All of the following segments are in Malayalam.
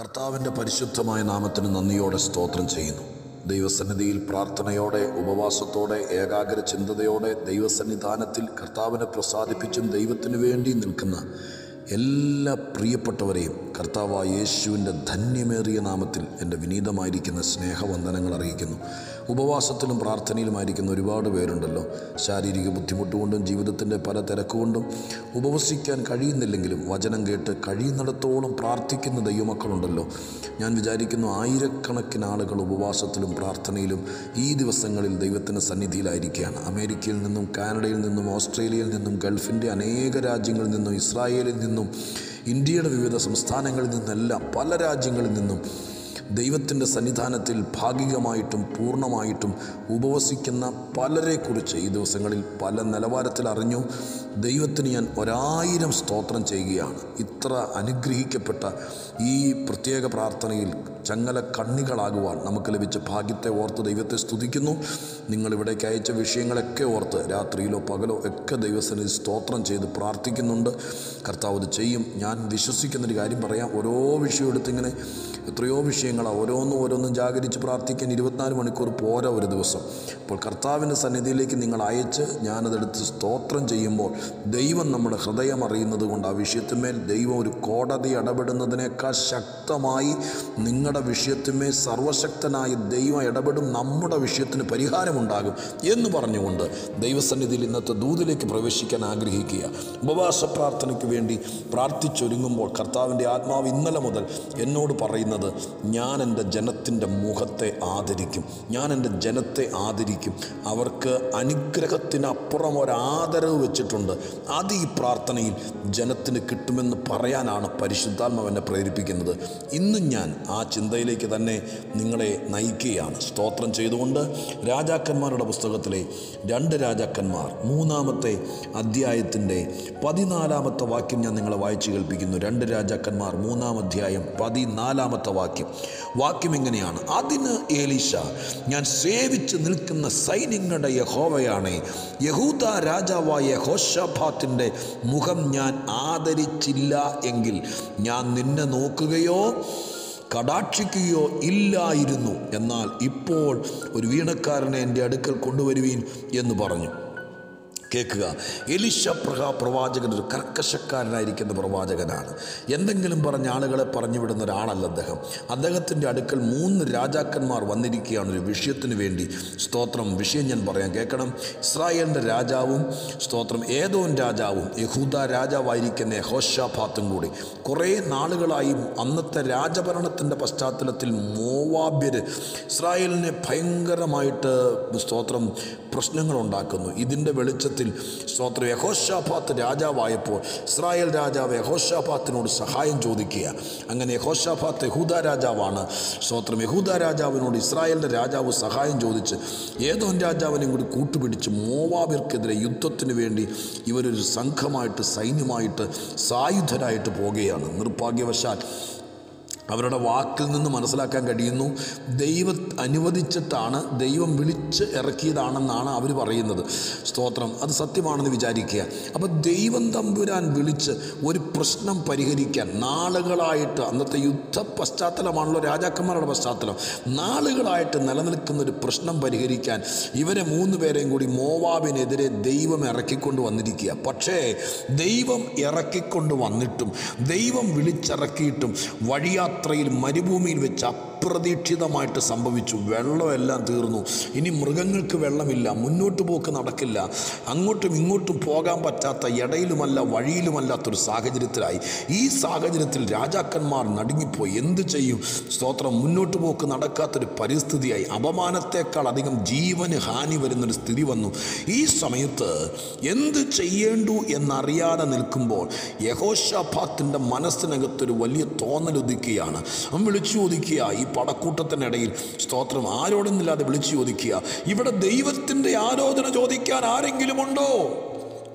കർത്താവിൻ്റെ പരിശുദ്ധമായ നാമത്തിന് നന്ദിയോടെ സ്തോത്രം ചെയ്യുന്നു. ദൈവസന്നിധിയിൽ പ്രാർത്ഥനയോടെ, ഉപവാസത്തോടെ, ഏകാഗ്ര ചിന്തതയോടെ ദൈവസന്നിധാനത്തിൽ കർത്താവിനെ പ്രസാദിപ്പിച്ചും ദൈവത്തിനു വേണ്ടി നിൽക്കുന്ന എല്ലാ പ്രിയപ്പെട്ടവരെയും കർത്താവായ യേശുവിൻ്റെ ധന്യമേറിയ നാമത്തിൽ എൻ്റെ വിനീതമായിരിക്കുന്ന സ്നേഹവന്ദനങ്ങൾ അറിയിക്കുന്നു. ഉപവാസത്തിലും പ്രാർത്ഥനയിലുമായിരിക്കുന്ന ഒരുപാട് പേരുണ്ടല്ലോ. ശാരീരിക ബുദ്ധിമുട്ടുകൊണ്ടും ജീവിതത്തിൻ്റെ പല തിരക്കുകൊണ്ടും ഉപവസിക്കാൻ കഴിയുന്നില്ലെങ്കിലും വചനം കേട്ട് കഴിയുന്നിടത്തോളം പ്രാർത്ഥിക്കുന്ന ദൈവമക്കളുണ്ടല്ലോ. ഞാൻ വിചാരിക്കുന്നു ആയിരക്കണക്കിന് ആളുകൾ ഉപവാസത്തിലും പ്രാർത്ഥനയിലും ഈ ദിവസങ്ങളിൽ ദൈവത്തിൻ്റെ സന്നിധിയിലായിരിക്കുകയാണ്. അമേരിക്കയിൽ നിന്നും, കാനഡയിൽ നിന്നും, ഓസ്ട്രേലിയയിൽ നിന്നും, ഗൾഫിൻ്റെ അനേക രാജ്യങ്ങളിൽ നിന്നും, ഇസ്രായേലിൽ നിന്നും, ഇന്ത്യയുടെ വിവിധ സംസ്ഥാനങ്ങളിൽ നിന്നെല്ലാം, പല രാജ്യങ്ങളിൽ നിന്നും ദൈവത്തിൻ്റെ സന്നിധാനത്തിൽ ഭാഗികമായിട്ടും പൂർണ്ണമായിട്ടും ഉപവസിക്കുന്ന പലരെക്കുറിച്ച് ഈ ദിവസങ്ങളിൽ പല നിലവാരത്തിൽ അറിഞ്ഞു. ദൈവത്തിന് ഞാൻ 1000 സ്തോത്രം ചെയ്യുകയാണ്. ഇത്ര അനുഗ്രഹിക്കപ്പെട്ട ഈ പ്രത്യേക പ്രാർത്ഥനയിൽ ചങ്ങല കണ്ണികളാകുവാൻ നമുക്ക് ലഭിച്ച ഭാഗ്യത്തെ ഓർത്ത് ദൈവത്തെ സ്തുതിക്കുന്നു. നിങ്ങളിവിടേക്ക് അയച്ച വിഷയങ്ങളൊക്കെ ഓർത്ത് രാത്രിയിലോ പകലോ ഒക്കെ ദൈവസന്നിധി സ്തോത്രം ചെയ്ത് പ്രാർത്ഥിക്കുന്നുണ്ട്. കർത്താവ് അത് ചെയ്യും. ഞാൻ വിശ്വസിക്കുന്നൊരു കാര്യം പറയാം. ഓരോ വിഷയം എടുത്തിങ്ങനെ എത്രയോ വിഷയങ്ങളാണ്. ഓരോന്നും ജാഗരിച്ച് പ്രാർത്ഥിക്കാൻ 24 മണിക്കൂർ പോരാ ഒരു ദിവസം. അപ്പോൾ കർത്താവിൻ്റെ സന്നിധിയിലേക്ക് നിങ്ങൾ അയച്ച് ഞാനതെടുത്ത് സ്തോത്രം ചെയ്യുമ്പോൾ ദൈവം നമ്മുടെ ഹൃദയം അറിയുന്നത് കൊണ്ട് ആ വിഷയത്തിന്മേൽ ദൈവം ഒരു കോടതി ഇടപെടുന്നതിനേക്കാൾ ശക്തമായി നിങ്ങളുടെ വിഷയത്തിന്മേൽ സർവശക്തനായ ദൈവം ഇടപെടും. നമ്മുടെ വിഷയത്തിന് പരിഹാരമുണ്ടാകും എന്ന് പറഞ്ഞുകൊണ്ട് ദൈവസന്നിധിയിൽ ഇന്നത്തെ ദൂതിലേക്ക് പ്രവേശിക്കാൻ ആഗ്രഹിക്കുക. ഉപവാസ പ്രാർത്ഥനയ്ക്ക് വേണ്ടി പ്രാർത്ഥിച്ചൊരുങ്ങുമ്പോൾ കർത്താവിൻ്റെ ആത്മാവ് ഇന്നലെ മുതൽ എന്നോട് പറയുന്നത്, ഞാൻ എൻ്റെ ജനത്തിൻ്റെ മുഖത്തെ ആദരിക്കും, ഞാൻ എൻ്റെ ജനത്തെ ആദരിക്കും. അവർക്ക് അനുഗ്രഹത്തിനപ്പുറം ഒരാദരവ് വെച്ചിട്ടുണ്ട്. അത് ഈ പ്രാർത്ഥനയിൽ ജനത്തിന് കിട്ടുമെന്ന് പറയാനാണ് പരിശുദ്ധാത്മാവ് എന്നെ പ്രേരിപ്പിക്കുന്നത്. ഇന്നും ഞാൻ ആ ചിന്തയിലേക്ക് തന്നെ നിങ്ങളെ നയിക്കുകയാണ്. സ്തോത്രം ചെയ്തുകൊണ്ട് രാജാക്കന്മാരുടെ പുസ്തകത്തിലെ 2 രാജാക്കന്മാർ 3-ാമത്തെ അധ്യായത്തിൻ്റെ 14-ാമത്തെ വാക്യം ഞാൻ നിങ്ങളെ വായിച്ചു കേൾപ്പിക്കുന്നു. 2 രാജാക്കന്മാർ 3-ാം അധ്യായം 14-ാമത്തെ വാക്യം ഇങ്ങനെയാണ്: അതിന് എലീശ, ഞാൻ സേവിച്ച് നിൽക്കുന്ന സൈന്യങ്ങളുടെ യഹോവയാണ്, യഹൂദ രാജാവായ യെഹോശാഫാത്തിൻ്റെ മുഖം ഞാൻ ആദരിച്ചില്ല എങ്കിൽ ഞാൻ നിന്നെ നോക്കുകയോ കടാക്ഷിക്കുകയോ ഇല്ലായിരുന്നു. എന്നാൽ ഇപ്പോൾ ഒരു വീണക്കാരനെ എൻ്റെ അടുക്കൽ കൊണ്ടുവരുവീൻ എന്ന് പറഞ്ഞു. കേൾക്കുക, എലീശ പ്രവാചകൻ ഒരു കർക്കശക്കാരനായിരിക്കുന്ന പ്രവാചകനാണ്. എന്തെങ്കിലും പറഞ്ഞ ആളുകളെ പറഞ്ഞു വിടുന്ന ഒരാളല്ല അദ്ദേഹം. അദ്ദേഹത്തിൻ്റെ അടുക്കൽ 3 രാജാക്കന്മാർ വന്നിരിക്കുകയാണ് ഒരു വിഷയത്തിന് വേണ്ടി. സ്തോത്രം. വിഷയം ഞാൻ പറയാം, കേൾക്കണം. ഇസ്രായേലിൻ്റെ രാജാവും സ്തോത്രം ഏദോം രാജാവും യഹൂദ രാജാവായിരിക്കുന്ന യെഹോശാഫാത്തും കൂടി കുറേ നാളുകളായി അന്നത്തെ രാജഭരണത്തിൻ്റെ പശ്ചാത്തലത്തിൽ മോവാബ്യർ ഇസ്രായേലിനെ ഭയങ്കരമായിട്ട് സ്തോത്രം പ്രശ്നങ്ങളുണ്ടാക്കുന്നു. ഇതിൻ്റെ വെളിച്ചത്തിൽ സ്തോത്രം യെഹോശാഫാത്ത് രാജാവായപ്പോൾ ഇസ്രായേൽ രാജാവ് യെഹോശാഫാത്തിനോട് സഹായം ചോദിക്കുക. അങ്ങനെ യെഹോശാഫാത്ത് യഹൂദ രാജാവാണ്. സ്തോത്രം. യഹൂദ രാജാവിനോട് ഇസ്രായേലിൻ്റെ രാജാവ് സഹായം ചോദിച്ച് ഏദോം രാജാവിനെയും കൂടി കൂട്ടുപിടിച്ച് മോവാബിർക്കെതിരെ യുദ്ധത്തിന് വേണ്ടി ഇവരൊരു സംഘമായിട്ട്, സൈന്യമായിട്ട്, സായുധരായിട്ട് പോകുകയാണ്. നിർഭാഗ്യവശാൽ അവരുടെ വാക്കിൽ നിന്ന് മനസ്സിലാക്കാൻ കഴിയുന്നു, ദൈവം അനുവദിച്ചിട്ടാണ്, ദൈവം വിളിച്ച് ഇറക്കിയതാണെന്നാണ് അവർ പറയുന്നത്. സ്തോത്രം. അത് സത്യമാണെന്ന് വിചാരിക്കുക. അപ്പോൾ ദൈവം തമ്പുരാൻ വിളിച്ച് ഒരു പ്രശ്നം പരിഹരിക്കാൻ നാളുകളായിട്ട്, അന്നത്തെ യുദ്ധ പശ്ചാത്തലമാണല്ലോ രാജാക്കന്മാരുടെ പശ്ചാത്തലം, നാളുകളായിട്ട് നിലനിൽക്കുന്ന ഒരു പ്രശ്നം പരിഹരിക്കാൻ ഇവരെ 3 പേരെയും കൂടി മോവാബിനെതിരെ ദൈവം ഇറക്കിക്കൊണ്ട് വന്നിരിക്കുക. പക്ഷേ ദൈവം ഇറക്കിക്കൊണ്ട് വന്നിട്ടും, ദൈവം വിളിച്ചിറക്കിയിട്ടും വഴിയാത്രയിൽ മരുഭൂമിയിൽ വെച്ച് അപ്രതീക്ഷിതമായിട്ട് സംഭവിച്ചു. വെള്ളമെല്ലാം തീർന്നു. ഇനി മൃഗങ്ങൾക്ക് വെള്ളമില്ല, മുന്നോട്ട് പോക്ക് നടക്കില്ല, അങ്ങോട്ടും ഇങ്ങോട്ടും പോകാൻ പറ്റാത്ത, ഇടയിലുമല്ല വഴിയിലുമല്ലാത്തൊരു സാഹചര്യത്തിലായി. ഈ സാഹചര്യത്തിൽ രാജാക്കന്മാർ നടുങ്ങിപ്പോയി. എന്ത് ചെയ്യും? സ്തോത്രം. മുന്നോട്ട് പോക്ക് നടക്കാത്തൊരു പരിസ്ഥിതിയായി. അപമാനത്തെക്കാൾ അധികം ജീവന് ഹാനി വരുന്നൊരു സ്ഥിതി വന്നു. ഈ സമയത്ത് എന്ത് ചെയ്യേണ്ടു എന്നറിയാതെ നിൽക്കുമ്പോൾ യെഹോശാഫാത്തിൻ്റെ മനസ്സിനകത്തൊരു വലിയ തോന്നലുദിക്കുകയാണ്. അവൻ വിളിച്ചു ചോദിക്കുക, ഈ പടക്കൂട്ടത്തിനിടയിൽ സ്തോത്രം ആരോടൊന്നില്ലാതെ വിളിച്ചു ചോദിക്കുക, ഇവിടെ ദൈവത്തിൻ്റെ ആലോചന ചോദിക്കാൻ ആരെങ്കിലും ഉണ്ടോ?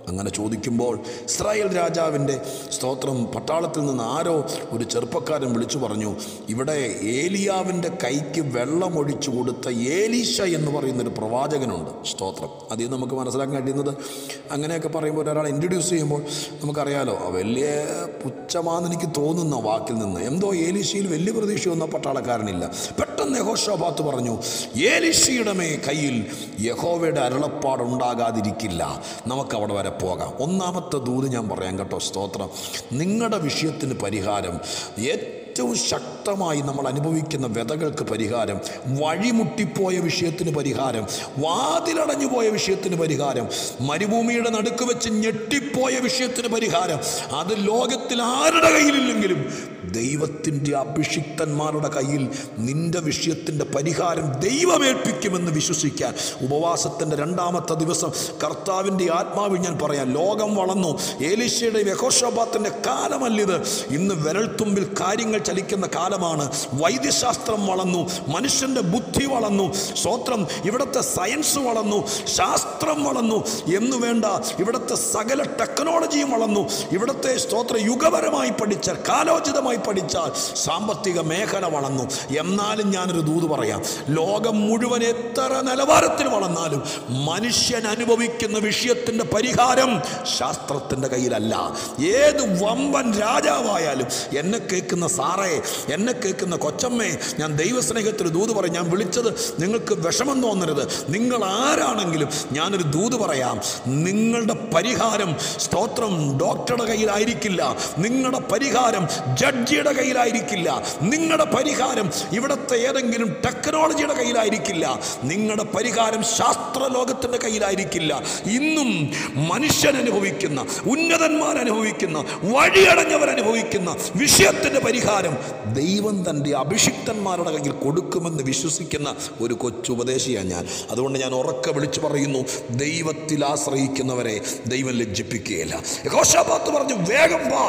അങ്ങനെ ചോദിക്കുമ്പോൾ ഇസ്രായേൽ രാജാവിൻ്റെ സ്തോത്രം പട്ടാളത്തിൽ നിന്ന് ആരോ ഒരു ചെറുപ്പക്കാരൻ വിളിച്ചു പറഞ്ഞു, ഇവിടെ ഏലിയാവിൻ്റെ കൈക്ക് വെള്ളമൊഴിച്ചു കൊടുത്ത ഏലീശ എന്ന് പറയുന്നൊരു പ്രവാചകനുണ്ട്. സ്തോത്രം. അതിൽ നമുക്ക് മനസ്സിലാക്കാൻ കഴിയുന്നത്, അങ്ങനെയൊക്കെ പറയുമ്പോൾ ഒരാളെ ഇൻട്രൊഡ്യൂസ് ചെയ്യുമ്പോൾ നമുക്കറിയാലോ, വലിയ പുച്ഛമാണെന്ന് എനിക്ക് തോന്നുന്ന വാക്കിൽ നിന്ന് എന്തോ ഏലീശയിൽ വലിയ പ്രതീക്ഷയൊന്നും പട്ടാളക്കാരനില്ല. പെട്ടെന്ന് യഹോശാഫാത്ത് പറഞ്ഞു, ഏലീശയുടെ കയ്യിൽ യഹോവയുടെ അരുളപ്പാടുണ്ടാകാതിരിക്കില്ല, നമുക്കവിടെ വരെ പോകാം. ഒന്നാമത്തെ ദൂത് ഞാൻ പറയാം കേട്ടോ. സ്തോത്രം. നിങ്ങളുടെ വിഷയത്തിന് പരിഹാരം, ഏറ്റവും ശക്തമായി നമ്മൾ അനുഭവിക്കുന്ന വ്യതകൾക്ക് പരിഹാരം, വഴിമുട്ടിപ്പോയ വിഷയത്തിന് പരിഹാരം, വാതിലടഞ്ഞു പോയ വിഷയത്തിന് പരിഹാരം, മരുഭൂമിയുടെ നടുക്ക് വെച്ച് ഞെട്ടിപ്പോയ വിഷയത്തിന് പരിഹാരം, അത് ലോകത്തിൽ ആരുടെ കയ്യിലില്ലെങ്കിലും ദൈവത്തിൻ്റെ അഭിഷിക്തന്മാരുടെ കയ്യിൽ നിന്റെ വിഷയത്തിൻ്റെ പരിഹാരം ദൈവമേൽപ്പിക്കുമെന്ന് വിശ്വസിക്കാൻ ഉപവാസത്തിൻ്റെ 2ാമത്തെ ദിവസം കർത്താവിൻ്റെ ആത്മാവിൽ ഞാൻ പറയാം, ലോകം വളർന്നു. ഏലീശയുടെ യഹോശാഫാത്തിന്റെ കാലമല്ലിത്. ഇന്ന് വിരൽത്തുമ്പിൽ കാര്യങ്ങൾ ചലിക്കുന്ന കാലമാണ്. വൈദ്യശാസ്ത്രം വളർന്നു, മനുഷ്യൻ്റെ ബുദ്ധി വളർന്നു. സ്തോത്രം. ഇവിടുത്തെ സയൻസ് വളർന്നു, ശാസ്ത്രം വളർന്നു എന്ന് വേണ്ട, ഇവിടുത്തെ സകല ടെക്നോളജിയും വളർന്നു. ഇവിടുത്തെ സ്തോത്ര യുഗപരമായി പഠിച്ചാൽ, കാലോചിതമായി പഠിച്ചാൽ സാമ്പത്തിക മേഖല വളർന്നു. എന്നാലും ഞാനൊരു ദൂത് പറയാം, ലോകം മുഴുവൻ എത്ര നിലവാരത്തിൽ വളർന്നാലും മനുഷ്യൻ അനുഭവിക്കുന്ന വിഷയത്തിൻ്റെ പരിഹാരം ശാസ്ത്രത്തിൻ്റെ കയ്യിലല്ല. ഏത് വമ്പൻ രാജാവായാലും, എന്നെ കേൾക്കുന്ന സാറേ, എന്നെ കേൾക്കുന്ന കൊച്ചമ്മേ, ഞാൻ ദൈവസ്നേഹത്തിൽ ദൂത് പറയും. ഞാൻ വിളിച്ചത് നിങ്ങൾക്ക് വിഷമം തോന്നരുത്. നിങ്ങൾ ആരാണെങ്കിലും ഞാനൊരു ദൂത് പറയാം. നിങ്ങളുടെ പരിഹാരം സ്തോത്രം ഡോക്ടറുടെ കയ്യിലായിരിക്കില്ല. നിങ്ങളുടെ പരിഹാരം ജഡ്ജിയുടെ കയ്യിലായിരിക്കില്ല. നിങ്ങളുടെ പരിഹാരം ഇവിടുത്തെ ഏതെങ്കിലും ടെക്നോളജിയുടെ കയ്യിലായിരിക്കില്ല. നിങ്ങളുടെ പരിഹാരം ശാസ്ത്രലോകത്തിൻ്റെ കയ്യിലായിരിക്കില്ല. ഇന്നും മനുഷ്യൻ അനുഭവിക്കുന്ന, ഉന്നതന്മാരനുഭവിക്കുന്ന, വഴിയടഞ്ഞവരനുഭവിക്കുന്ന വിഷയത്തിൻ്റെ പരിഹാരം ദൈവം തൻ്റെ അഭിഷിക്തന്മാരുടെ കയ്യിൽ കൊടുക്കുമെന്ന് വിശ്വസിക്കുന്ന ഒരു കൊച്ചുപദേശിയാണ് ഞാൻ. അതുകൊണ്ട് ഞാൻ ഉറക്കെ വിളിച്ചു പറയുന്നു, ദൈവത്തിൽ ആശ്രയിക്കുന്നവരെ ദൈവം ലജ്ജിപ്പിക്കുകയില്ല. യഹോശാഫാത്ത് പറഞ്ഞു, വേഗം വാ,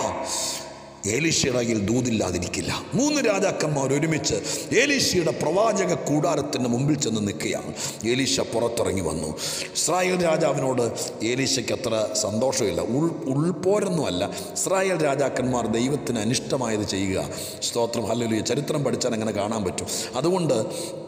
ഏലീശയുടെ കയ്യിൽ ദൂതില്ലാതിരിക്കില്ല. 3 രാജാക്കന്മാർ ഒരുമിച്ച് ഏലീശയുടെ പ്രവാചക കൂടാരത്തിൻ്റെ മുമ്പിൽ ചെന്ന് നിൽക്കുകയാണ്. ഏലീശ പുറത്തിറങ്ങി വന്നു. ഇസ്രായേൽ രാജാവിനോട് ഏലീശയ്ക്ക് അത്ര സന്തോഷമില്ല. ഉൾപോരൊന്നുമല്ല, ഇസ്രായേൽ രാജാക്കന്മാർ ദൈവത്തിന് അനിഷ്ടമായത് ചെയ്യുക. സ്തോത്രം. ഹല്ലേലൂയ. ചരിത്രം പഠിച്ചാൽ അങ്ങനെ കാണാൻ പറ്റും. അതുകൊണ്ട്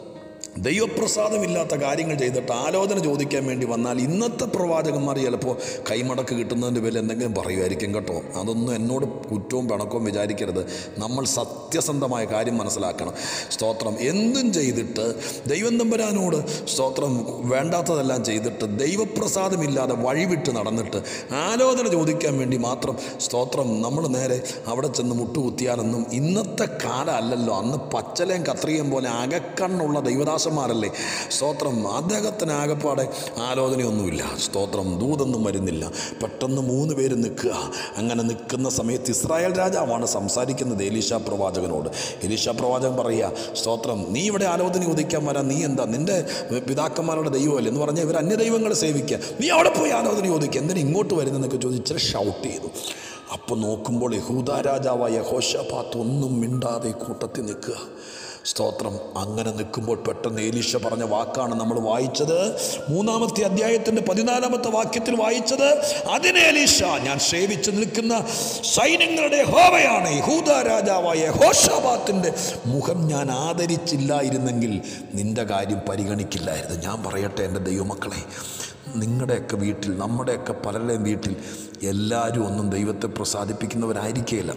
ദൈവപ്രസാദമില്ലാത്ത കാര്യങ്ങൾ ചെയ്തിട്ട് ആലോചന ചോദിക്കാൻ വേണ്ടി വന്നാൽ ഇന്നത്തെ പ്രവാചകന്മാർ ചിലപ്പോൾ കൈമടക്ക് കിട്ടുന്നതിൻ്റെ പേരിൽ എന്തെങ്കിലും പറയുമായിരിക്കും കേട്ടോ. അതൊന്നും എന്നോട് കുറ്റവും പിണക്കവും വിചാരിക്കരുത്. നമ്മൾ സത്യസന്ധമായ കാര്യം മനസ്സിലാക്കണം. സ്തോത്രം. എന്തും ചെയ്തിട്ട് ദൈവം തമ്പുരാനോട് സ്തോത്രം വേണ്ടാത്തതെല്ലാം ചെയ്തിട്ട് ദൈവപ്രസാദമില്ലാതെ വഴിവിട്ട് നടന്നിട്ട് ആലോചന ചോദിക്കാൻ വേണ്ടി മാത്രം സ്തോത്രം നമ്മൾ നേരെ അവിടെ ചെന്ന് മുട്ടുകുത്തിയാലൊന്നും ഇന്നത്തെ കാലം അല്ലല്ലോ. അന്ന് പച്ചലയും കത്രികയും പോലെ അകക്കണ്ണുള്ള ദൈവദാസന്മാരല്ലേ. സ്തോത്രം. അദ്ദേഹത്തിന് ആകപ്പാടെ ആലോചനയൊന്നുമില്ല. സ്തോത്രം. ദൂതൊന്നും വരുന്നില്ല. പെട്ടെന്ന് 3 പേര് നിൽക്കുക. അങ്ങനെ നിൽക്കുന്ന സമയത്ത് ഇസ്രായേൽ രാജാവാണ് സംസാരിക്കുന്നത് എലീശാ പ്രവാചകനോട്. എലീശാ പ്രവാചകൻ പറയുക, സ്തോത്രം, നീ ഇവിടെ ആലോചന ചോദിക്കാൻ വരാൻ, നീ എന്താ, നിൻ്റെ പിതാക്കന്മാരുടെ ദൈവമല്ലേ എന്ന് പറഞ്ഞാൽ ഇവർ അന്യദൈവങ്ങളെ സേവിക്കുക, നീ അവിടെ പോയി ആലോചന ചോദിക്കുക, എന്തിനാ ഇങ്ങോട്ട് വരുന്നതെന്നൊക്കെ ചോദിച്ചാൽ ഷൗട്ട് ചെയ്തു. അപ്പോൾ നോക്കുമ്പോൾ യഹൂദാ രാജാവായ യഹോശാഫാത്ത് ഒന്നും മിണ്ടാതെ കൂട്ടത്തിൽ നിൽക്കുക. സ്തോത്രം. അങ്ങനെ നിൽക്കുമ്പോൾ പെട്ടെന്ന് എലീശ പറഞ്ഞ വാക്കാണ് നമ്മൾ വായിച്ചത്. 3-ാമത്തെ അധ്യായത്തിൻ്റെ 14-ാമത്തെ വാക്യത്തിൽ വായിച്ചത്. അതിനെ എലീശ, ഞാൻ സേവിച്ച് നിൽക്കുന്ന സൈന്യങ്ങളുടെ യഹോവയാണ്, യഹൂദാ രാജാവായ യഹോശാഫാത്തിന്റെ മുഖം ഞാൻ ആദരിച്ചില്ലായിരുന്നെങ്കിൽ നിന്റെ കാര്യം പരിഗണിക്കില്ലായിരുന്നു. ഞാൻ പറയട്ടെ എൻ്റെ ദൈവമക്കളെ, നിങ്ങളുടെയൊക്കെ വീട്ടിൽ, നമ്മുടെയൊക്കെ പലരുടെയും വീട്ടിൽ എല്ലാവരും ഒന്നും ദൈവത്തെ പ്രസാദിപ്പിക്കുന്നവരായിരിക്കുകയില്ല.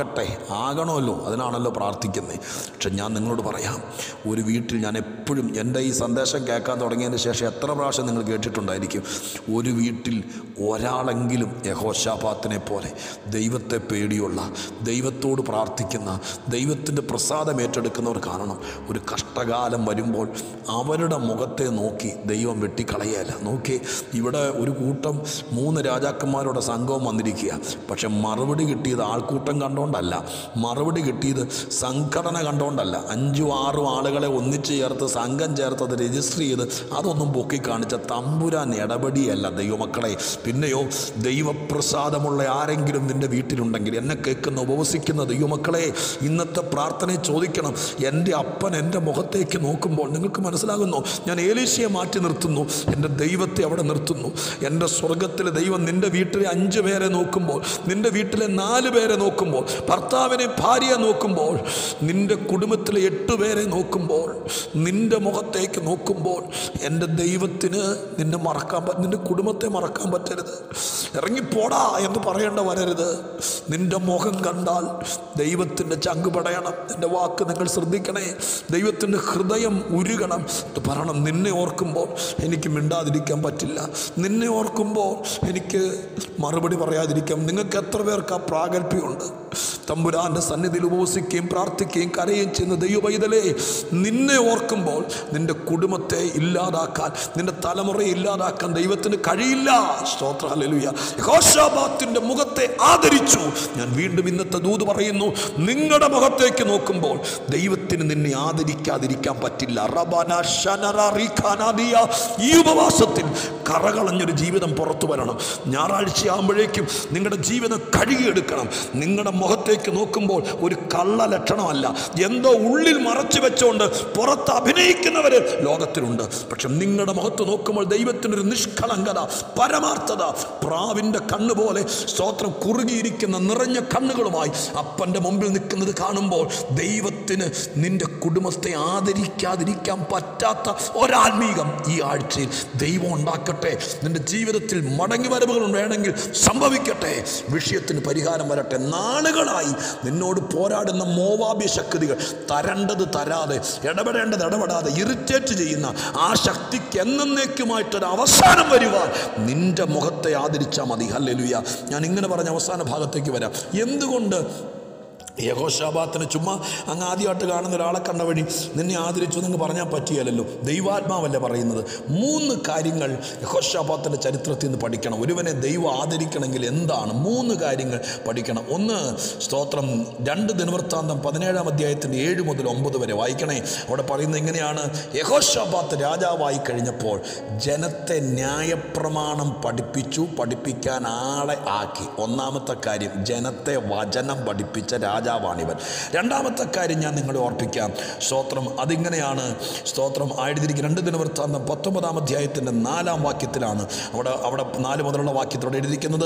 ആകണമല്ലോ, അതിനാണല്ലോ പ്രാർത്ഥിക്കുന്നത്. പക്ഷെ ഞാൻ നിങ്ങളോട് പറയാം, ഒരു വീട്ടിൽ ഞാൻ എപ്പോഴും എൻ്റെ ഈ സന്ദേശം കേൾക്കാൻ തുടങ്ങിയതിന് ശേഷം എത്ര പ്രാവശ്യം നിങ്ങൾ കേട്ടിട്ടുണ്ടായിരിക്കും, ഒരു വീട്ടിൽ ഒരാളെങ്കിലും യഹോശാഫാത്തിനെ പോലെ ദൈവത്തെ പേടിയുള്ള, ദൈവത്തോട് പ്രാർത്ഥിക്കുന്ന, ദൈവത്തിൻ്റെ പ്രസാദം ഏറ്റെടുക്കുന്നവർ കാണണം. ഒരു കഷ്ടകാലം വരുമ്പോൾ അവരുടെ മുഖത്തെ നോക്കി ദൈവം വെട്ടിക്കളയല്ല. നോക്കി, ഇവിടെ ഒരു കൂട്ടം 3 രാജാക്കന്മാരുടെ സംഘവും വന്നിരിക്കുക. പക്ഷെ മറുപടി കിട്ടിയത് ആൾക്കൂട്ടം കണ്ടുകൊണ്ടല്ല, മറുപടി കിട്ടിയത് സംഘടന കണ്ടുകൊണ്ടല്ല. 5-6 ആളുകളെ ഒന്നിച്ച് ചേർത്ത് സംഘം ചേർത്ത് അത് രജിസ്റ്റർ ചെയ്ത് അതൊന്നും പൊക്കി കാണിച്ച തമ്പുരാൻ ഇടപെടിയല്ല ദൈവമക്കളെ. പിന്നെയോ, ദൈവപ്രസാദമുള്ള ആരെങ്കിലും നിൻ്റെ വീട്ടിലുണ്ടെങ്കിൽ, എന്നെ കേൾക്കുന്ന ഉപവസിക്കുന്ന ദൈവമക്കളെ, ഇന്നത്തെ പ്രാർത്ഥനയെ ചോദിക്കണം. എൻ്റെ അപ്പൻ എൻ്റെ മുഖത്തേക്ക് നോക്കുമ്പോൾ നിങ്ങൾക്ക് മനസ്സിലാകുന്നു, ഞാൻ ഏലീശയെ മാറ്റി നിർത്തുന്നു, എൻ്റെ ദൈവത്തെ അവിടെ നിർത്തുന്നു. എൻ്റെ സ്വർഗത്തിലെ ദൈവം നിൻ്റെ വീട്ടിലെ 5 പേരെ നോക്കുമ്പോൾ, നിൻ്റെ വീട്ടിലെ 4 പേരെ നോക്കുമ്പോൾ, ഭർത്താവിനെ ഭാര്യയെ നോക്കുമ്പോൾ, നിൻ്റെ കുടുംബത്തിലെ 8 പേരെ നോക്കുമ്പോൾ, നിൻ്റെ മുഖത്തേക്ക് നോക്കുമ്പോൾ എൻ്റെ ദൈവത്തിന് നിൻ്റെ കുടുംബത്തെ മറക്കാൻ പറ്റരുത്. ഇറങ്ങിപ്പോടാ എന്ന് പറയേണ്ട വരരുത്. നിൻ്റെ മുഖം കണ്ടാൽ ദൈവത്തിൻ്റെ ചങ്ക് പടയണം. എൻ്റെ വാക്ക് നിങ്ങൾ ശ്രദ്ധിക്കണേ. ദൈവത്തിൻ്റെ ഹൃദയം ഉരുകണം. പറയണം, നിന്നെ ഓർക്കുമ്പോൾ എനിക്ക് മിണ്ടാതിരിക്കാൻ പറ്റില്ല, നിന്നെ ഓർക്കുമ്പോൾ എനിക്ക് മറുപടി പറയാതിരിക്കാം. നിങ്ങൾക്ക് എത്ര പേർക്ക് ആ പ്രാഗൽഭ്യമുണ്ട്? തമ്പുരാൻ്റെ സന്നിധിയിൽ ഉപവസിക്കുകയും പ്രാർത്ഥിക്കുകയും കരയുകയും ചെയ്യുന്ന ദൈവപൈതലേ, നിന്നെ ഓർക്കുമ്പോൾ നിൻ്റെ കുടുംബത്തെ ഇല്ലാതാക്കാൻ, നിൻ്റെ തലമുറയെ ഇല്ലാതാക്കാൻ ദൈവത്തിന് കഴിയില്ല. സ്തോത്രം, ഹല്ലേലൂയ. യെഹോശാഫാത്തിന്റെ മുഖത്തെ ആദരിച്ചു. ഞാൻ വീണ്ടും ഇന്നത്തെ ദൂത് പറയുന്നു, നിങ്ങളുടെ മുഖത്തേക്ക് നോക്കുമ്പോൾ ദൈവത്തിന് നിന്നെ ആദരിക്കാതിരിക്കാൻ പറ്റില്ല. ഈ ഉപവാസത്തിൽ കറകളഞ്ഞൊരു ജീവിതം പുറത്തു വരണം. ഞായറാഴ്ചയാകുമ്പോഴേക്കും നിങ്ങളുടെ ജീവിതം കഴുകിയെടുക്കണം. നിങ്ങളുടെ മുഖത്തേക്ക് നോക്കുമ്പോൾ ഒരു കള്ള ലക്ഷണമല്ല, എന്തോ ഉള്ളിൽ മറച്ചു വെച്ചുകൊണ്ട് പുറത്ത് അഭിനയിക്കുന്നവർ ലോകത്തിലുണ്ട്. പക്ഷെ നിങ്ങളുടെ മുഖത്ത് നോക്കുമ്പോൾ ദൈവത്തിനൊരു നിഷ്കളങ്കത, പരമാർത്ഥത, പ്രാവിൻ്റെ കണ്ണുപോലെ സ്തോത്രം കുറുകിയിരിക്കുന്ന നിറഞ്ഞ കണ്ണുകളുമായി അപ്പൻ്റെ മുമ്പിൽ നിൽക്കുന്നത് കാണുമ്പോൾ ദൈവത്തിന് നിന്റെ കുടുംബത്തെ ആദരിക്കാതിരിക്കാൻ പറ്റാത്ത ഒരാത്മീകം ഈ ആഴ്ചയിൽ ദൈവം ഉണ്ടാക്കട്ടെ. നിന്റെ ജീവിതത്തിൽ മടങ്ങി വരവുകൾ വേണമെങ്കിൽ സംഭവിക്കട്ടെ. വിഷയത്തിന് പരിഹാരം വരട്ടെ. നാളുകളായി നിന്നോട് പോരാടുന്ന മോവാബ്യ ശക്തികൾ തരേണ്ടത് തരാതെ, ഇടപെടേണ്ടത് ഇടപെടാതെ ഇറിറ്റേറ്റ് ചെയ്യുന്ന ആ ശക്തിക്ക് എന്നേക്കുമായിട്ടൊരു അവസാനം വരുവാൻ നിന്റെ മുഖത്തെ ആദരിച്ചാൽ മതി. ഹല്ലേലൂയ. ഞാൻ ഇങ്ങനെ പറഞ്ഞ അവസാന ഭാഗത്തേക്ക് വരാം. എന്തുകൊണ്ട് യെഹോശാഫാത്തിന് ചുമ്മാ അങ്ങ് ആദ്യമായിട്ട് കാണുന്ന ഒരാളെ കണ്ട വഴി നിന്നെ ആദരിച്ചു എന്നങ്ങ് പറഞ്ഞാൽ പറ്റിയല്ലോ? ദൈവാത്മാവല്ലേ പറയുന്നത്. 3 കാര്യങ്ങൾ യെഹോശാഫാത്തിൻ്റെ ചരിത്രത്തിൽ നിന്ന് പഠിക്കണം. ഒരുവനെ ദൈവം ആദരിക്കണമെങ്കിൽ എന്താണ്? 3 കാര്യങ്ങൾ പഠിക്കണം. ഒന്ന്, സ്തോത്രം, 2 ദിനവൃത്താന്തം 17-ാം അധ്യായത്തിൻ്റെ 7 മുതൽ 9 വരെ വായിക്കണേ. അവിടെ പറയുന്നത് ഇങ്ങനെയാണ്: യെഹോശാഫാത്ത് രാജാവായി കഴിഞ്ഞപ്പോൾ ജനത്തെ ന്യായപ്രമാണം പഠിപ്പിക്കാൻ ആളെ ആക്കി. ഒന്നാമത്തെ കാര്യം, ജനത്തെ വചനം പഠിപ്പിച്ച രാജാവാണിവൻ. രണ്ടാമത്തെ കാര്യം ഞാൻ നിങ്ങളെ ഓർപ്പിക്കാം. സ്തോത്രം, അതിങ്ങനെയാണ്. സ്തോത്രം, 2 ദിനവൃത്താന്തം 19-ാം അധ്യായത്തിൻ്റെ 4-ാം വാക്യത്തിലാണ്. അവിടെ 4 മുതലുള്ള വാക്യത്തോടെ എഴുതിയിരിക്കുന്നത്: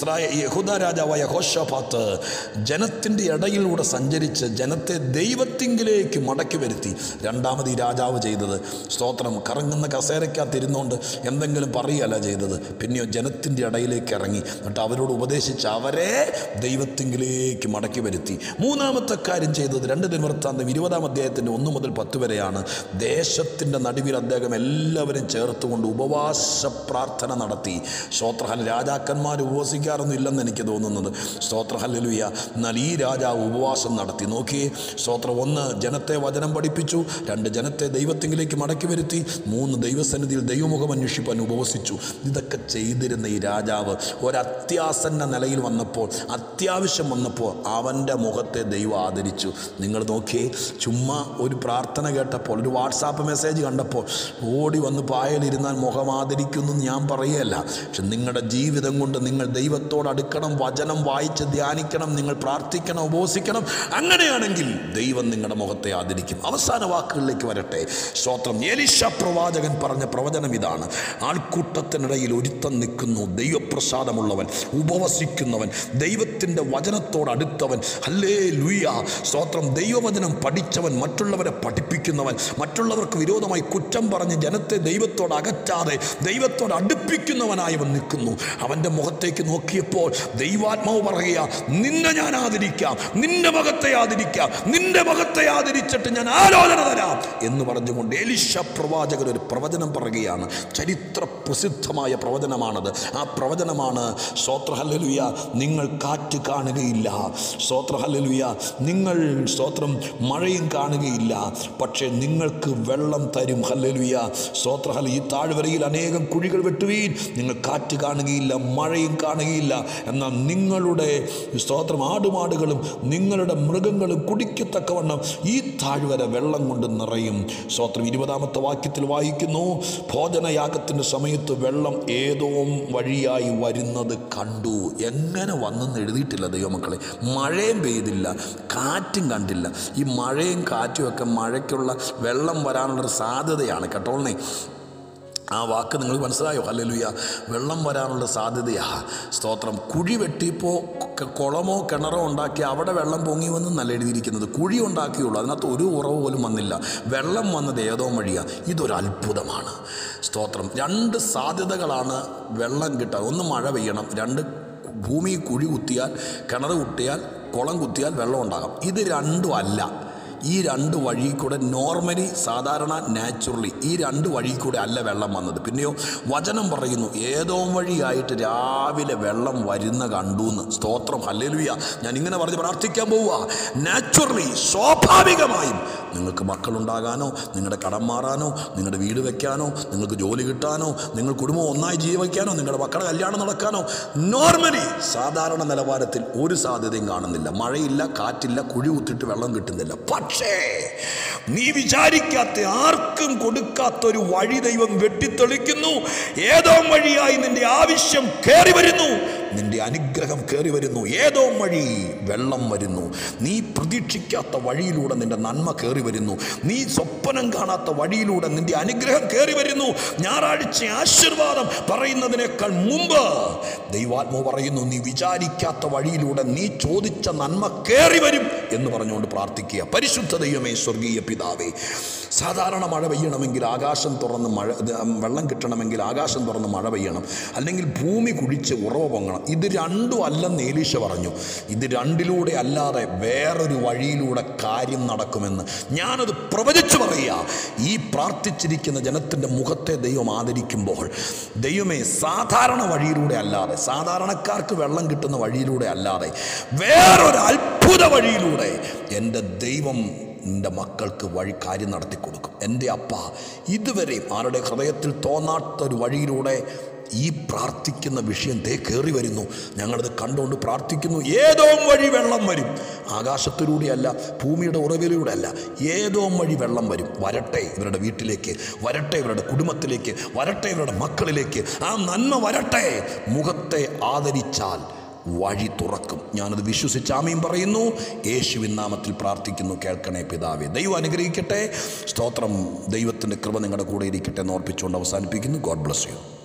യഹൂദ രാജാവായ യെഹോശാഫാത്ത് ജനത്തിൻ്റെ ഇടയിലൂടെ സഞ്ചരിച്ച് ജനത്തെ ദൈവത്തിങ്കിലേക്ക് മടക്കി വരുത്തി. രണ്ടാമത് ഈ രാജാവ് ചെയ്തത്, സ്തോത്രം, കറങ്ങുന്ന കസേരയ്ക്കകത്തിരുന്നുകൊണ്ട് എന്തെങ്കിലും പറയുകയല്ല ചെയ്തത്. പിന്നെയോ ജനത്തിൻ്റെ ഇടയിലേക്ക് ഇറങ്ങി, എന്നിട്ട് അവരോട് ഉപദേശിച്ച് അവരെ ദൈവത്തിങ്കിലേക്ക് മടക്കി വരുത്തി. മൂന്നാമത്തെ കാര്യം ചെയ്തത് 2 ദിനവൃത്താന്തം 20-ാം അധ്യായത്തിൻ്റെ 1 മുതൽ 10 വരെയാണ്. ദേശത്തിൻ്റെ നടുവിൽ അദ്ദേഹം എല്ലാവരും ചേർത്തുകൊണ്ട് ഉപവാസ പ്രാർത്ഥന നടത്തി. സ്തോത്രഹൽ, രാജാക്കന്മാർ ഉപവസിക്കാറൊന്നും ഇല്ലെന്ന് എനിക്ക് തോന്നുന്നത്. സ്തോത്രഹല്ലേലൂയ. എന്നാൽ ഈ രാജാവ് ഉപവാസം നടത്തി. നോക്കിയേ, സ്തോത്രം, 1 ജനത്തെ വചനം പഠിപ്പിച്ചു, 2 ജനത്തെ ദൈവത്തിങ്കിലേക്ക് മടക്കി വരുത്തി, 3 ദൈവസന്നിധിയിൽ ദൈവമുഖം അന്വേഷിപ്പാൻ ഉപവസിച്ചു. ഇതൊക്കെ ചെയ്തിരുന്ന ഈ രാജാവ് ഒരത്യാസന്ന നിലയിൽ വന്നപ്പോൾ, അത്യാവശ്യം വന്നപ്പോൾ അവൻ്റെ മുഖത്തെ ദൈവം ആദരിച്ചു. നിങ്ങൾ നോക്കിയേ, ചുമ്മാ ഒരു പ്രാർത്ഥന കേട്ടപ്പോൾ, ഒരു വാട്സാപ്പ് മെസ്സേജ് കണ്ടപ്പോൾ ഓടി വന്ന് പായലിരുന്നാൽ മുഖം ആദരിക്കുന്നു ഞാൻ പറയുകയല്ല. പക്ഷെ നിങ്ങളുടെ ജീവിതം കൊണ്ട് നിങ്ങൾ ദൈവത്തോട് അടുക്കണം, വചനം വായിച്ച് ധ്യാനിക്കണം, നിങ്ങൾ പ്രാർത്ഥിക്കണം, ഉപവസിക്കണം. അങ്ങനെയാണെങ്കിൽ ദൈവം നിങ്ങളുടെ മുഖത്തെ ആദരിക്കും. അവസാന വാക്കുകളിലേക്ക് വരട്ടെ. സ്തോത്രം, എലീശ പ്രവാചകൻ പറഞ്ഞ പ്രവചനം ഇതാണ്: ആൾക്കൂട്ടത്തിനിടയിൽ ഒരുത്തൻ നിൽക്കുന്നു, ദൈവപ്രസാദമുള്ളവൻ, ഉപവസിക്കുന്നവൻ, ദൈവത്തിൻ്റെ വചനത്തോട് അടുത്തവൻ. ഹല്ലേലൂയ. സ്തോത്രം, ദൈവവചനം പഠിച്ചവൻ, മറ്റുള്ളവരെ പഠിപ്പിക്കുന്നവൻ, മറ്റുള്ളവർക്ക് വിരോധമായി കുറ്റം പറഞ്ഞ് ജനത്തെ ദൈവത്തോട് അകറ്റാതെ ദൈവത്തോട് അടുപ്പിക്കുന്നവനായവൻ നിൽക്കുന്നു. അവൻ്റെ മുഖത്തേക്ക് നോക്കിയപ്പോൾ ദൈവാത്മാവ് പറയുക: നിന്നെ ഞാൻ ആദരിക്കാം, നിന്റെ മുഖത്തെ ആദരിക്കാം, നിന്റെ മുഖത്തെ ആദരിച്ചിട്ട് ഞാൻ ആലോചന തരാം എന്ന് പറഞ്ഞുകൊണ്ട് എലീശ പ്രവാചകൻ ഒരു പ്രവചനം പറയുകയാണ്. ചരിത്ര പ്രസിദ്ധമായ പ്രവചനമാണത്. ആ പ്രവചനമാണ്, സ്തോത്ര ഹല്ലേലൂയ, നിങ്ങൾ കാറ്റ് കാണുകയില്ല, സ്തോത്ര ഹല്ലേലൂയ, നിങ്ങൾ സ്തോത്രം മഴയും കാണുകയില്ല, പക്ഷേ നിങ്ങൾക്ക് വെള്ളം തരും. ഹല്ലേലൂയ, സ്തോത്ര ഹല്ലേലൂയ. ഈ താഴ്വരയിൽ അനേകം കുഴികൾ വെട്ടുവീൻ, നിങ്ങൾ കാറ്റ് കാണുകയില്ല, മഴയും കാണുകയില്ല, എന്നാൽ നിങ്ങളുടെ സ്തോത്രം ആടുമാടുകളും നിങ്ങളുടെ മൃഗങ്ങളും കുടിക്കത്തക്കവണ്ണം ഈ താഴ്വര വെള്ളം കൊണ്ട് നിറയും. സ്തോത്രം, 20-ാമത്തെ വാക്യത്തിൽ വായിക്കുന്നു: ഭോജനയാഗത്തിൻ്റെ സമയത്ത് വെള്ളം ഏദോം വഴിയായി വരുന്നത് കണ്ടു. എങ്ങനെ വന്നെന്ന് എഴുതിയിട്ടില്ല ദൈവമക്കളെ. മഴയും പെയ്തില്ല, കാറ്റും കണ്ടില്ല. ഈ മഴയും കാറ്റും ഒക്കെ മഴയ്ക്കുള്ള വെള്ളം വരാനുള്ളൊരു സാധ്യതയാണ് കേട്ടോളേ. ആ വാക്ക് നിങ്ങൾക്ക് മനസ്സിലായോ? ഹല്ലേലൂയ. വെള്ളം വരാനുള്ള സാധ്യതയാ. സ്തോത്രം. കുഴി വെട്ടിയപ്പോൾ കുളമോ കിണറോ ഉണ്ടാക്കി അവിടെ വെള്ളം പൊങ്ങി വന്ന് നല്ല എഴുതിയിരിക്കുന്നത്. കുഴി ഉണ്ടാക്കിയുള്ളൂ, അതിനകത്ത് ഒരു ഉറവ് പോലും വന്നില്ല. വെള്ളം വന്നത് ഏതോ വഴിയാണ്. ഇതൊരു അത്ഭുതമാണ്. സ്തോത്രം. 2 സാധ്യതകളാണ് വെള്ളം കിട്ടാൻ. ഒന്ന് മഴ പെയ്യണം, 2 ഭൂമി കുഴി കുത്തിയാൽ, കിണർ കുത്തിയാൽ, കുളം കുത്തിയാൽ വെള്ളം ഉണ്ടാകാം. ഇത് രണ്ടും അല്ല. ഈ 2 വഴി കൂടെ നോർമലി, സാധാരണ, നാച്ചുറലി ഈ 2 വഴി കൂടെ അല്ല വെള്ളം വന്നത്. പിന്നെയോ വചനം പറയുന്നു ഏതോ വഴിയായിട്ട് രാവിലെ വെള്ളം വരുന്ന കണ്ടു എന്ന്. സ്തോത്രം. ഹല്ലേലൂയ. ഞാൻ ഇങ്ങനെ പറഞ്ഞ് പ്രാർത്ഥിക്കാൻ പോവുക. നാച്ചുറലി, സ്വാഭാവികമായും നിങ്ങൾക്ക് മക്കളുണ്ടാകാനോ, നിങ്ങളുടെ കടം മാറാനോ, നിങ്ങളുടെ വീട് വെക്കാനോ, നിങ്ങൾക്ക് ജോലി കിട്ടാനോ, നിങ്ങൾ കുടുംബം ഒന്നായി ജീവിക്കാനോ, നിങ്ങളുടെ മക്കളുടെ കല്യാണം നടക്കാനോ, നോർമലി സാധാരണ നിലവാരത്തിൽ ഒരു സാധ്യതയും കാണുന്നില്ല. മഴയില്ല, കാറ്റില്ല, കുഴി കുത്തിയിട്ട് വെള്ളം കിട്ടുന്നില്ല. പക്ഷേ നീ വിചാരിക്കാത്ത, ആർക്കും കൊടുക്കാത്തൊരു വഴി ദൈവം വെട്ടിത്തെളിക്കുന്നു. ഏതോ വഴിയായി നിന്റെ ആവശ്യം കയറി വരുന്നു, നിന്റെ അനുഗ്രഹം കയറി വരുന്നു. ഏതോ വഴി വെള്ളം വരുന്നു. നീ പ്രതീക്ഷിക്കാത്ത വഴിയിലൂടെ നിന്റെ നന്മ കയറി വരുന്നു. നീ സ്വപ്നം കാണാത്ത വഴിയിലൂടെ നിന്റെ അനുഗ്രഹം കയറി വരുന്നു. ഞായറാഴ്ച ആശീർവാദം പറയുന്നതിനേക്കാൾ മുമ്പ് ദൈവാത്മാവ് പറയുന്നു, നീ വിചാരിക്കാത്ത വഴിയിലൂടെ നീ ചോദിച്ച നന്മ കയറി വരും എന്ന് പറഞ്ഞുകൊണ്ട് പ്രാർത്ഥിക്കുക. പരിശുദ്ധ ദൈവമേ, സ്വർഗീയ പിതാവേ, സാധാരണ മഴ പെയ്യണമെങ്കിൽ ആകാശം തുറന്ന് വെള്ളം കിട്ടണമെങ്കിൽ ആകാശം തുറന്ന് മഴ പെയ്യണം, അല്ലെങ്കിൽ ഭൂമി കുഴിച്ച് ഉറവ പൊങ്ങണം. ഇത് രണ്ടും അല്ലെന്ന് എലീശ പറഞ്ഞു. ഇത് രണ്ടിലൂടെ അല്ലാതെ വേറൊരു വഴിയിലൂടെ കാര്യം നടക്കുമെന്ന് ഞാനത് പ്രവചിച്ചു പറയുക. ഈ പ്രാർത്ഥിച്ചിരിക്കുന്ന ജനത്തിൻ്റെ മുഖത്തെ ദൈവം ആദരിക്കുമ്പോൾ, ദൈവമേ, സാധാരണ വഴിയിലൂടെ അല്ലാതെ, സാധാരണക്കാർക്ക് വെള്ളം കിട്ടുന്ന വഴിയിലൂടെ അല്ലാതെ വേറൊരു അത്ഭുത വഴിയിലൂടെ എൻ്റെ ദൈവം എൻ്റെ മക്കൾക്ക് കാര്യം നടത്തി കൊടുക്കും. എൻ്റെ അപ്പ ഇതുവരെയും ആരുടെ ഹൃദയത്തിൽ തോന്നാത്തൊരു വഴിയിലൂടെ ഈ പ്രാർത്ഥിക്കുന്ന വിഷയം കയറി വരുന്നു. ഞങ്ങളത് കണ്ടുകൊണ്ട് പ്രാർത്ഥിക്കുന്നു. ഏതോ വഴി വെള്ളം വരും. ആകാശത്തിലൂടെയല്ല, ഭൂമിയുടെ ഉറവിലൂടെ അല്ല, ഏതോ വഴി വെള്ളം വരും. വരട്ടെ ഇവരുടെ വീട്ടിലേക്ക്, വരട്ടെ ഇവരുടെ കുടുംബത്തിലേക്ക്, വരട്ടെ ഇവരുടെ മക്കളിലേക്ക്. ആ നന്മ വരട്ടെ. മുഖത്തെ ആദരിച്ചാൽ വഴി തുറക്കും. ഞാനത് വിശ്വസിച്ച് ആമീൻ പറയുന്നു. യേശുവിൻ നാമത്തിൽ പ്രാർത്ഥിക്കുന്നു. കേൾക്കണേ പിതാവേ. ദൈവം അനുഗ്രഹിക്കട്ടെ. സ്തോത്രം. ദൈവത്തിൻ്റെ കൃപ നിങ്ങളുടെ കൂടെ ഇരിക്കട്ടെ എന്ന് ഓർപ്പിച്ചുകൊണ്ട് അവസാനിപ്പിക്കുന്നു. God bless U.